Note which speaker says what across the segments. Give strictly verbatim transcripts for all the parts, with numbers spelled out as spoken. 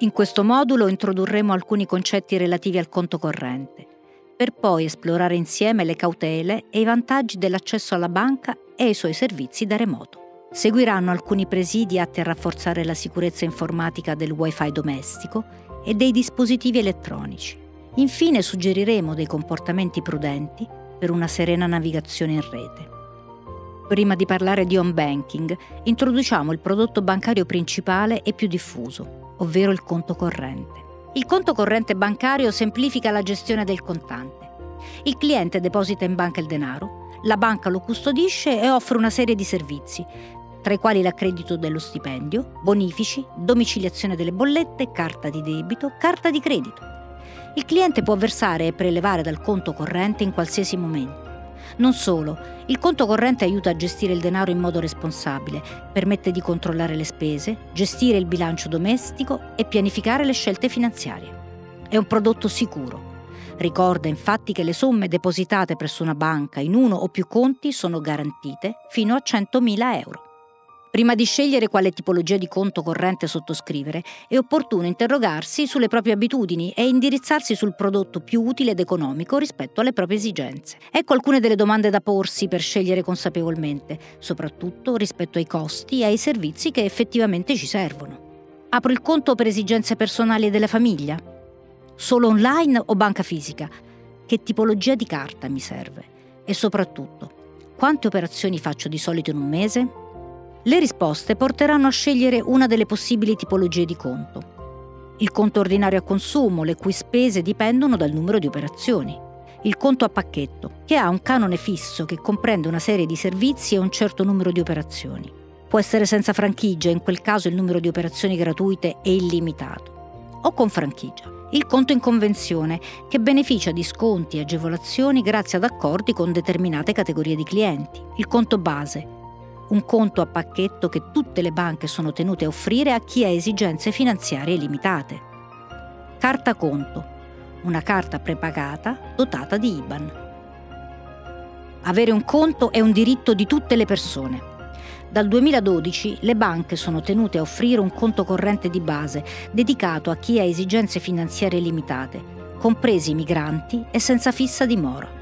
Speaker 1: In questo modulo introdurremo alcuni concetti relativi al conto corrente, per poi esplorare insieme le cautele e i vantaggi dell'accesso alla banca e ai suoi servizi da remoto. Seguiranno alcuni presidi atti a rafforzare la sicurezza informatica del Wi-Fi domestico e dei dispositivi elettronici. Infine suggeriremo dei comportamenti prudenti per una serena navigazione in rete. Prima di parlare di home banking, introduciamo il prodotto bancario principale e più diffuso, ovvero il conto corrente. Il conto corrente bancario semplifica la gestione del contante. Il cliente deposita in banca il denaro, la banca lo custodisce e offre una serie di servizi, tra i quali l'accredito dello stipendio, bonifici, domiciliazione delle bollette, carta di debito, carta di credito. Il cliente può versare e prelevare dal conto corrente in qualsiasi momento. Non solo, il conto corrente aiuta a gestire il denaro in modo responsabile, permette di controllare le spese, gestire il bilancio domestico e pianificare le scelte finanziarie. È un prodotto sicuro. Ricorda infatti che le somme depositate presso una banca in uno o più conti sono garantite fino a centomila euro. Prima di scegliere quale tipologia di conto corrente sottoscrivere, è opportuno interrogarsi sulle proprie abitudini e indirizzarsi sul prodotto più utile ed economico rispetto alle proprie esigenze. Ecco alcune delle domande da porsi per scegliere consapevolmente, soprattutto rispetto ai costi e ai servizi che effettivamente ci servono. Apro il conto per esigenze personali e della famiglia? Solo online o banca fisica? Che tipologia di carta mi serve? E soprattutto, quante operazioni faccio di solito in un mese? Le risposte porteranno a scegliere una delle possibili tipologie di conto. Il conto ordinario a consumo, le cui spese dipendono dal numero di operazioni. Il conto a pacchetto, che ha un canone fisso che comprende una serie di servizi e un certo numero di operazioni. Può essere senza franchigia, in quel caso il numero di operazioni gratuite è illimitato. O con franchigia. Il conto in convenzione, che beneficia di sconti e agevolazioni grazie ad accordi con determinate categorie di clienti. Il conto base, un conto a pacchetto che tutte le banche sono tenute a offrire a chi ha esigenze finanziarie limitate. Carta conto, una carta prepagata dotata di I B A N. Avere un conto è un diritto di tutte le persone. Dal duemiladodici le banche sono tenute a offrire un conto corrente di base dedicato a chi ha esigenze finanziarie limitate, compresi i migranti e senza fissa dimora.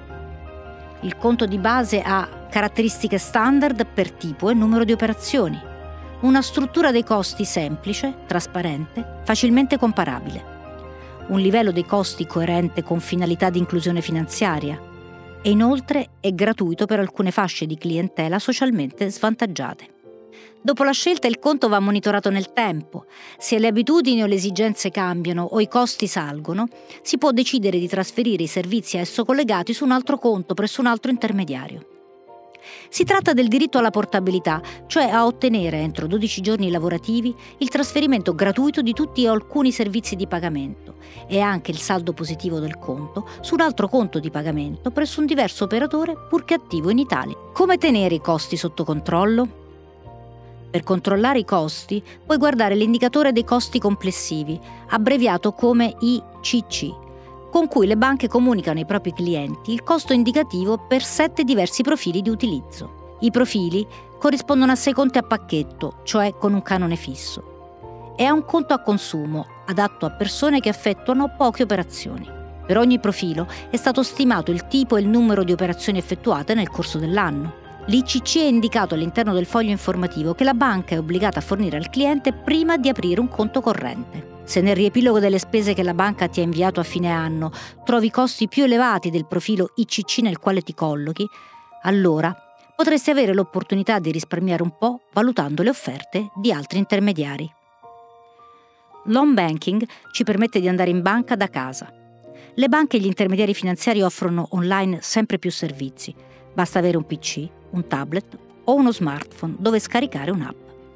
Speaker 1: Il conto di base ha caratteristiche standard per tipo e numero di operazioni, una struttura dei costi semplice, trasparente, facilmente comparabile, un livello dei costi coerente con finalità di inclusione finanziaria e inoltre è gratuito per alcune fasce di clientela socialmente svantaggiate. Dopo la scelta il conto va monitorato nel tempo. Se le abitudini o le esigenze cambiano o i costi salgono, si può decidere di trasferire i servizi a esso collegati su un altro conto presso un altro intermediario. Si tratta del diritto alla portabilità, cioè a ottenere entro dodici giorni lavorativi il trasferimento gratuito di tutti o alcuni servizi di pagamento e anche il saldo positivo del conto su un altro conto di pagamento presso un diverso operatore purché attivo in Italia. Come tenere i costi sotto controllo? Per controllare i costi puoi guardare l'indicatore dei costi complessivi, abbreviato come I C C, con cui le banche comunicano ai propri clienti il costo indicativo per sette diversi profili di utilizzo. I profili corrispondono a sei conti a pacchetto, cioè con un canone fisso, e a un conto a consumo, adatto a persone che effettuano poche operazioni. Per ogni profilo è stato stimato il tipo e il numero di operazioni effettuate nel corso dell'anno. L'I C C è indicato all'interno del foglio informativo che la banca è obbligata a fornire al cliente prima di aprire un conto corrente. Se nel riepilogo delle spese che la banca ti ha inviato a fine anno trovi costi più elevati del profilo I C C nel quale ti collochi, allora potresti avere l'opportunità di risparmiare un po' valutando le offerte di altri intermediari. L'home banking ci permette di andare in banca da casa. Le banche e gli intermediari finanziari offrono online sempre più servizi. Basta avere un P C, un tablet o uno smartphone dove scaricare un'app.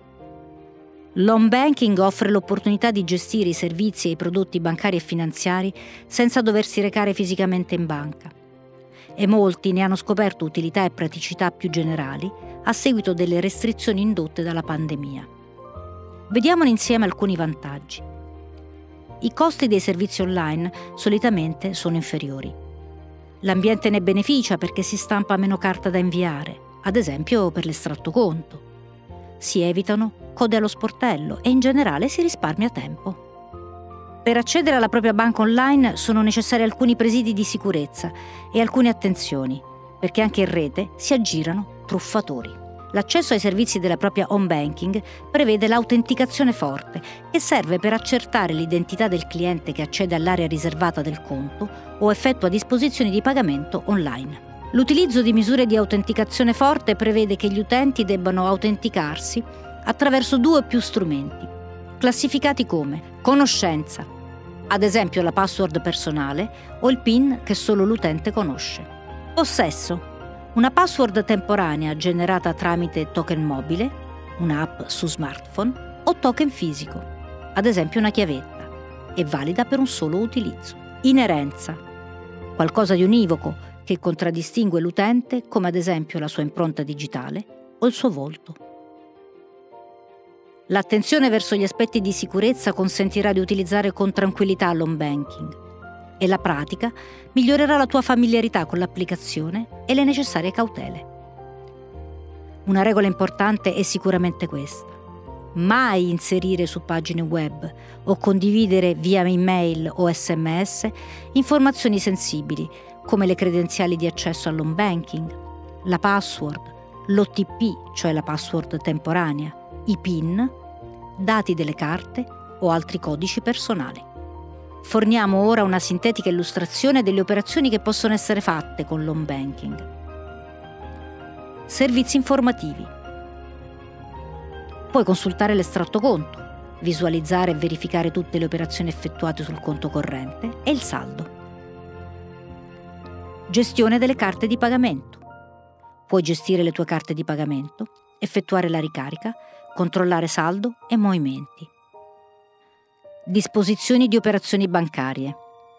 Speaker 1: L'home banking offre l'opportunità di gestire i servizi e i prodotti bancari e finanziari senza doversi recare fisicamente in banca. E molti ne hanno scoperto utilità e praticità più generali a seguito delle restrizioni indotte dalla pandemia. Vediamone insieme alcuni vantaggi. I costi dei servizi online solitamente sono inferiori. L'ambiente ne beneficia perché si stampa meno carta da inviare, ad esempio per l'estratto conto. Si evitano code allo sportello e in generale si risparmia tempo. Per accedere alla propria banca online sono necessari alcuni presidi di sicurezza e alcune attenzioni, perché anche in rete si aggirano truffatori. L'accesso ai servizi della propria home banking prevede l'autenticazione forte, che serve per accertare l'identità del cliente che accede all'area riservata del conto o effettua disposizioni di pagamento online. L'utilizzo di misure di autenticazione forte prevede che gli utenti debbano autenticarsi attraverso due o più strumenti, classificati come conoscenza, ad esempio la password personale o il PIN che solo l'utente conosce. Possesso, una password temporanea generata tramite token mobile, un'app su smartphone o token fisico, ad esempio una chiavetta, e valida per un solo utilizzo. Inerenza, qualcosa di univoco che contraddistingue l'utente, come ad esempio la sua impronta digitale o il suo volto. L'attenzione verso gli aspetti di sicurezza consentirà di utilizzare con tranquillità l'home banking e la pratica migliorerà la tua familiarità con l'applicazione e le necessarie cautele. Una regola importante è sicuramente questa: mai inserire su pagine web o condividere via email o sms informazioni sensibili come le credenziali di accesso all'home banking, la password, l'O T P, cioè la password temporanea, i PIN, dati delle carte o altri codici personali. Forniamo ora una sintetica illustrazione delle operazioni che possono essere fatte con l'home banking. Servizi informativi. Puoi consultare l'estratto conto, visualizzare e verificare tutte le operazioni effettuate sul conto corrente e il saldo. Gestione delle carte di pagamento. Puoi gestire le tue carte di pagamento, effettuare la ricarica, controllare saldo e movimenti. Disposizioni di operazioni bancarie.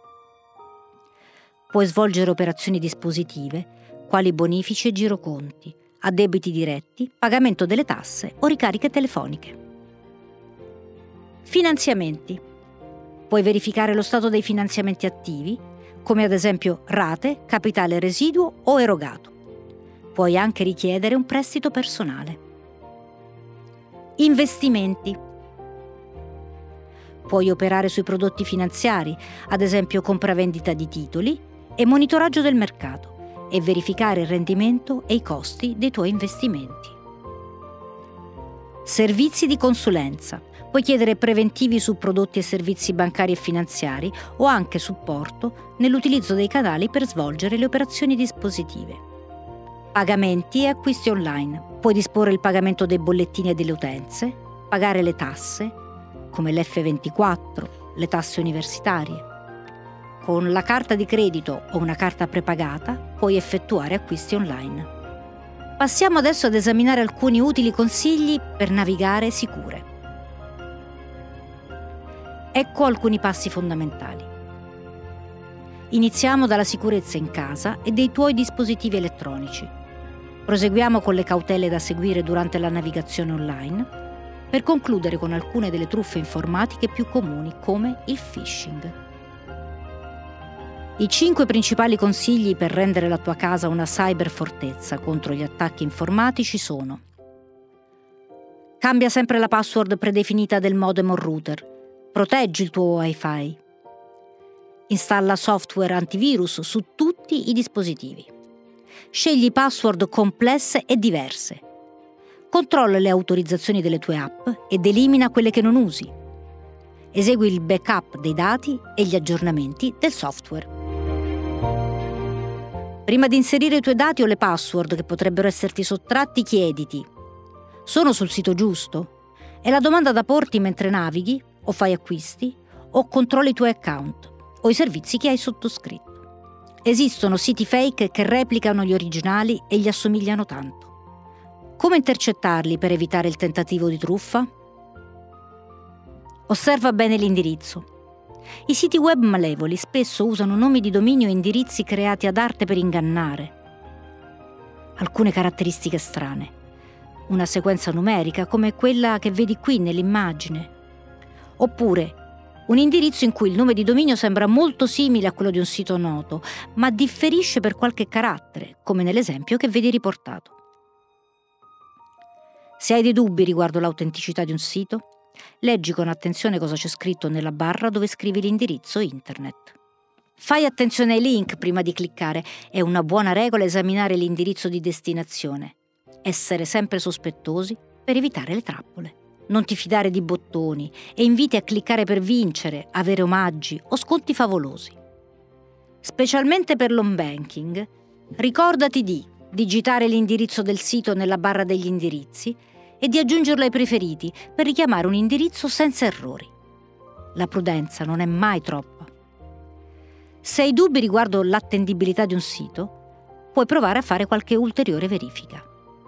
Speaker 1: Puoi svolgere operazioni dispositive, quali bonifici e giroconti, addebiti diretti, pagamento delle tasse o ricariche telefoniche. Finanziamenti. Puoi verificare lo stato dei finanziamenti attivi, come ad esempio rate, capitale residuo o erogato. Puoi anche richiedere un prestito personale. Investimenti. Puoi operare sui prodotti finanziari, ad esempio compravendita di titoli e monitoraggio del mercato, e verificare il rendimento e i costi dei tuoi investimenti. Servizi di consulenza. Puoi chiedere preventivi su prodotti e servizi bancari e finanziari o anche supporto nell'utilizzo dei canali per svolgere le operazioni dispositive. Pagamenti e acquisti online. Puoi disporre il pagamento dei bollettini e delle utenze, pagare le tasse, come l'F ventiquattro, le tasse universitarie. Con la carta di credito o una carta prepagata puoi effettuare acquisti online. Passiamo adesso ad esaminare alcuni utili consigli per navigare sicure. Ecco alcuni passi fondamentali. Iniziamo dalla sicurezza in casa e dei tuoi dispositivi elettronici. Proseguiamo con le cautele da seguire durante la navigazione online, per concludere con alcune delle truffe informatiche più comuni, come il phishing. I cinque principali consigli per rendere la tua casa una cyberfortezza contro gli attacchi informatici sono: cambia sempre la password predefinita del modem o router, proteggi il tuo Wi-Fi, installa software antivirus su tutti i dispositivi, scegli password complesse e diverse, controlla le autorizzazioni delle tue app ed elimina quelle che non usi. Esegui il backup dei dati e gli aggiornamenti del software. Prima di inserire i tuoi dati o le password che potrebbero esserti sottratti, chiediti: sono sul sito giusto? È la domanda da porti mentre navighi o fai acquisti o controlli i tuoi account o i servizi che hai sottoscritto. Esistono siti fake che replicano gli originali e gli assomigliano tanto. Come intercettarli per evitare il tentativo di truffa? Osserva bene l'indirizzo. I siti web malevoli spesso usano nomi di dominio e indirizzi creati ad arte per ingannare. Alcune caratteristiche strane. Una sequenza numerica come quella che vedi qui nell'immagine. Oppure un indirizzo in cui il nome di dominio sembra molto simile a quello di un sito noto, ma differisce per qualche carattere, come nell'esempio che vedi riportato. Se hai dei dubbi riguardo l'autenticità di un sito, Leggi con attenzione cosa c'è scritto nella barra dove scrivi l'indirizzo internet. Fai attenzione ai link prima di cliccare. È una buona regola esaminare l'indirizzo di destinazione. Essere sempre sospettosi per evitare le trappole. Non ti fidare di bottoni e inviti a cliccare per vincere, avere omaggi o sconti favolosi. Specialmente per l'home banking, ricordati di digitare l'indirizzo del sito nella barra degli indirizzi e di aggiungerlo ai preferiti per richiamare un indirizzo senza errori. La prudenza non è mai troppa. Se hai dubbi riguardo l'attendibilità di un sito, puoi provare a fare qualche ulteriore verifica.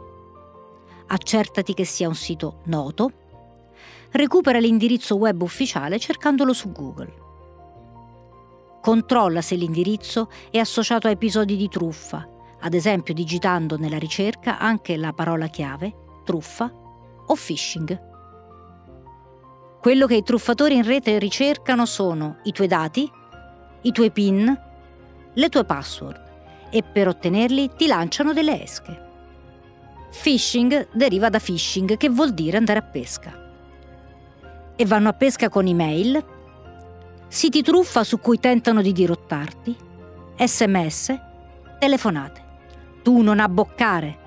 Speaker 1: Accertati che sia un sito noto. Recupera l'indirizzo web ufficiale cercandolo su Google. Controlla se l'indirizzo è associato a episodi di truffa, ad esempio digitando nella ricerca anche la parola chiave truffa o phishing. Quello che i truffatori in rete ricercano sono i tuoi dati, i tuoi PIN, le tue password e per ottenerli ti lanciano delle esche. Phishing deriva da phishing, che vuol dire andare a pesca. E vanno a pesca con email, siti truffa su cui tentano di dirottarti, sms, telefonate. Tu non abboccare.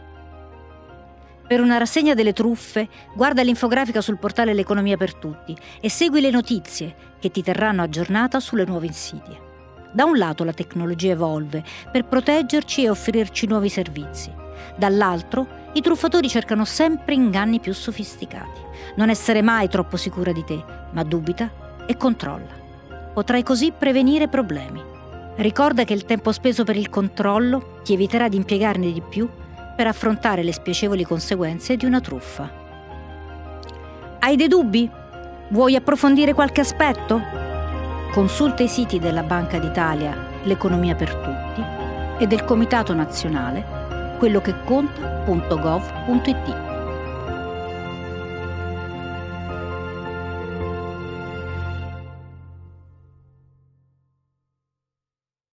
Speaker 1: Per una rassegna delle truffe, guarda l'infografica sul portale L'Economia per Tutti e segui le notizie che ti terranno aggiornata sulle nuove insidie. Da un lato la tecnologia evolve per proteggerci e offrirci nuovi servizi. Dall'altro, i truffatori cercano sempre inganni più sofisticati. Non essere mai troppo sicura di te, ma dubita e controlla. Potrai così prevenire problemi. Ricorda che il tempo speso per il controllo ti eviterà di impiegarne di più per affrontare le spiacevoli conseguenze di una truffa. Hai dei dubbi? Vuoi approfondire qualche aspetto? Consulta i siti della Banca d'Italia, L'Economia per Tutti, e del Comitato Nazionale, quello che conta punto gov punto it.